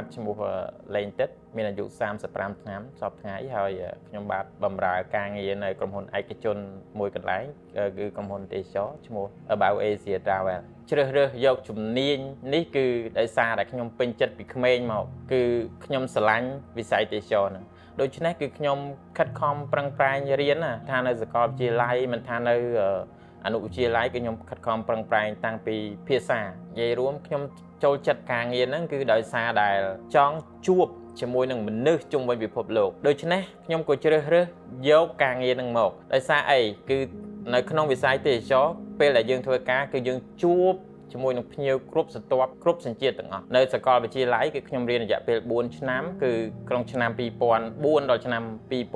បាទឈ្មោះលេងទឹកមានអាយុ35ឆ្នាំសពថ្ងៃហើយខ្ញុំបាទបម្រើការងារនៅក្រុមហ៊ុនឯកជនមួយកន្លែងគឺក្រុមហ៊ុនទេសចរឈ្មោះ About Asia Travel ជ្រើសរើសយកជំនាញនេះគឺដោយសារតែខ្ញុំពេញចិត្តពីក្មេងមកគឺខ្ញុំស្រឡាញ់វិស័យទេសចរហ្នឹងដូច្នេះគឺខ្ញុំខិតខំប្រឹងប្រែងរៀនថានៅសាកលវិទ្យាល័យមិនថានៅអនុវិទ្យាល័យគឺខ្ញុំខិតខំប្រឹងប្រែងតាំងពីភាសានិយាយរួមខ្ញុំចូលចិត្តការងារហ្នឹងគឺដោយសារដែលចង់ជួបជាមួយនឹងមនុស្សជុំវិញពិភពលោកដូច្នេះខ្ញុំក៏ជ្រើសរើសយកការងារហ្នឹងមកដោយសារអីគឺនៅក្នុងវិស័យទេសចរពេលដែលយើងធ្វើការគឺយើងជួបជាមួយនឹងភ្ញៀវគ្រប់ស្រទាប់គ្រប់សញ្ជាតិទាំងអស់នៅសាកលវិទ្យាល័យគឺខ្ញុំរៀនរយៈពេល4ឆ្នាំគឺក្នុងឆ្នាំ2004ដល់ឆ្នាំ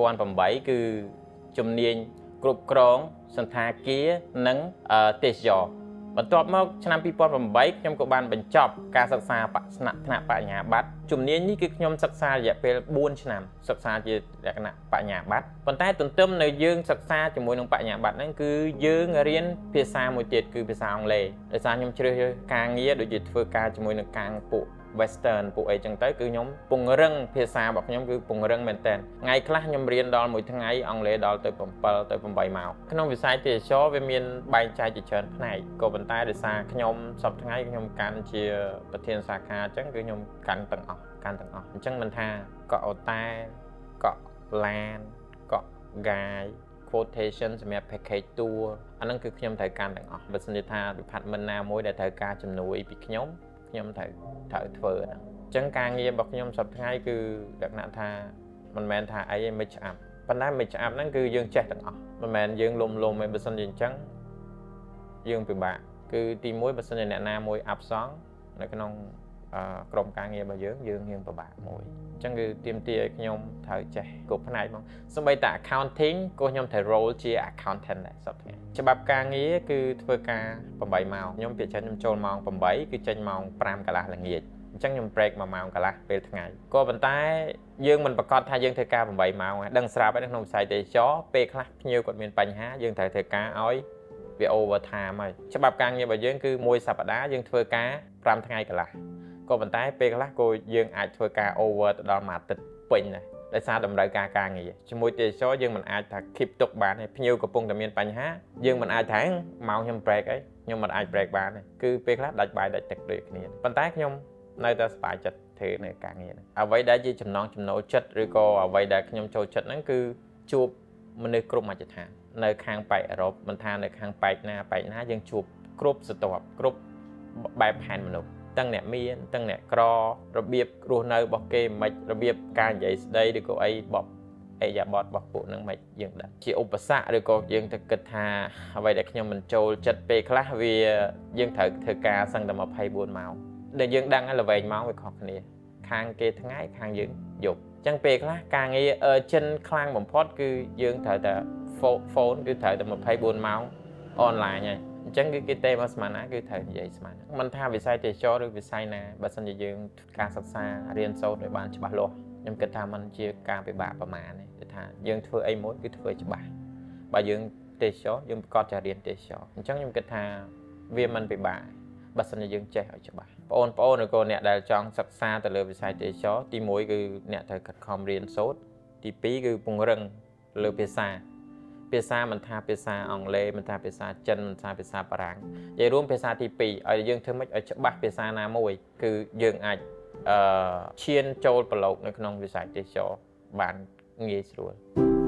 2008គឺជំនាញគ្រប់គ្រងសន្តាគារនិងទេសចរបន្ទាប់មកឆ្នាំ2008ខ្ញុំក៏បានបញ្ចប់ការសិក្សាថ្នាក់បញ្ញាបត្រជំនាញនេះគឺខ្ញុំសិក្សារយៈពេល4ឆ្នាំសិក្សាជាលក្ខណៈបញ្ញាបត្រប៉ុន្តែទន្ទឹមនៅយើងសិក្សាជាមួយនឹងបញ្ញាបត្រហ្នឹងគឺយើងរៀនភាសាមួយទៀតគឺភាសាអង់គ្លេសដោយសារខ្ញុំជ្រើសរើសការងារដូចជាធ្វើការជាមួយនឹងការពួក Western ពួកអីចឹងទៅគឺខ្ញុំពង្រឹងភាសារបស់ខ្ញុំគឺពង្រឹងមែនតើថ្ងៃខ្លះខ្ញុំរៀនដល់មួយថ្ងៃអង់គ្លេសដល់ទៅ7ទៅ8ម៉ោងក្នុងវិស័យទេសចរវាមានបែងចែកជាច្រើនផ្នែកក៏ប៉ុន្តែដោយសារខ្ញុំសប្តាហ៍ថ្ងៃខ្ញុំកាន់ជាប្រធានសាខាអញ្ចឹងគឺខ្ញុំកាន់ទាំងអស់អញ្ចឹងមិនថាកក់អូតែកក់ឡានកក់កាយ quotation សម្រាប់ package tour អាហ្នឹងគឺខ្ញុំត្រូវកាន់ទាំងអស់បើសិនជាថា department ណាមួយដែលត្រូវការជំនួយពីខ្ញុំត្រូវធ្វើហ្នឹងអញ្ចឹងការងាររបស់ខ្ញុំសប្តាហ៍ថ្ងៃគឺលក្ខណៈថាមិនមែនថាអីឯងមិនឆ្អាប់ប៉ុន្តែមិនឆ្អាប់ហ្នឹងគឺយើងចេះទាំងអស់មិនមែនយើងលំឯងបើសិនជាអញ្ចឹងយើងពិបាកគឺទី1បើសិនជាអ្នកណាមួយអាប់សង់នៅក្នុងក្រុមការងាររបស់យើងរៀងពិបាកមួយអញ្ចឹងគឺទាមទារឲ្យខ្ញុំត្រូវចេះគ្រប់ផ្នែកហ្មងសូម្បីតែ accounting ក៏ខ្ញុំត្រូវ role ជា accountant ដែរសប្តាហ៍ថ្ងៃច្បាប់ការងារគឺធ្វើការ8ម៉ោងខ្ញុំភាគច្រើនខ្ញុំចូលម៉ោង8គឺចេញម៉ោង5កន្លះល្ងាចអញ្ចឹងខ្ញុំ break 1ម៉ោងកន្លះពេលថ្ងៃក៏ប៉ុន្តែយើងមិនប្រកាសថាយើងធ្វើការ8ម៉ោងដឹងស្រាប់ហើយក្នុងវិស័យទេសចរពេលខ្លះភ្ញៀវគាត់មានបញ្ហាយើងត្រូវធ្វើការឲ្យវា overtime ហើយច្បាប់ការងាររបស់យើងគឺមួយសប្តាហ៍យើងធ្វើការ5ថ្ងៃកន្លះក៏ប៉ុន្តែពេលខ្លះក៏យើងអាចធ្វើការ over ទៅដល់មួយអាទិត្យពេញដែរដោយសារតម្រូវការការងារជាមួយទេសចរយើងមិនអាចថា keep ទុកបានទេភ្ញៀវកំពុងតែមានបញ្ហាយើងមិនអាចថាម៉ោងខ្ញុំ break អីខ្ញុំមិនអាច break បានទេគឺពេលខ្លះដាច់បាយដាច់ទឹកដូចគ្នាប៉ុន្តែខ្ញុំនៅតែសប្បាយចិត្តធ្វើនៅការងារហ្នឹងអ្វីដែលជាចំណង់ចំណូលចិត្តឬក៏អ្វីដែលខ្ញុំចូលចិត្តហ្នឹងគឺជួបមនុស្សគ្រប់មជ្ឈដ្ឋាននៅខាងប៉ែកអឺរ៉ុបមិនថានៅខាងប៉ែកណាយើងជួបគ្រប់ស្រទាប់គ្រប់បែបផែនមនុស្សទាំងអ្នកមានទាំងអ្នកក្ររបៀបរស់នៅរបស់គេមិនរបៀបការនិយាយស្ដីឬក៏អីអេយ៉ាបតរបស់ពួកនឹងមិនយើងដឹងជាឧបសគ្គឬក៏យើងទៅគិតថាអ្វីដែលខ្ញុំមិនចូលចិត្តពេលខ្លះវាយើងត្រូវធ្វើការសឹងតែ24ម៉ោងដែលយើងដឹងហើយល្វែងម៉ោងវាខុសគ្នាខាងគេថ្ងៃខាងយើងយប់អញ្ចឹងពេលខ្លះការងារ urgent ខ្លាំងបំផុតគឺយើងត្រូវតែ phone គឺត្រូវតែ24ម៉ោង online ហើយអញ្ចឹងគឺគេទេមកស្មានណាគឺត្រូវនិយាយស្មានមិនថាវិស័យទេសចរឬវិស័យណាបើសិនជាយើងការសិក្សារៀនសូត្រឲ្យបានច្បាស់លាស់ខ្ញុំគិតថាมันជាការពិបាកប្រមាណទេគឺថាយើងធ្វើអីមួយគឺធ្វើច្បាស់បើយើងទេសចរយើងប្រកាសតែរៀនទេសចរអញ្ចឹងខ្ញុំគិតថាវាមិនពិបាកបើសិនជាយើងចេះឲ្យច្បាស់បងប្អូនឬក៏អ្នកដែលចង់សិក្សាទៅលើវិស័យទេសចរទី1គឺអ្នកត្រូវខិតខំរៀនសូត្រទី2គឺពង្រឹងលើភាសាមិនថាភាសាអង់គ្លេសមិនថាភាសាចិនមិនថាភាសាបារាំងនិយាយរួមភាសាទី2ឲ្យយើងធ្វើម៉េចឲ្យច្បាស់ភាសាណាមួយគឺយើងអាចឈានចូលប្រឡូកនៅក្នុងវិស័យទេសចរបានងាយស្រួល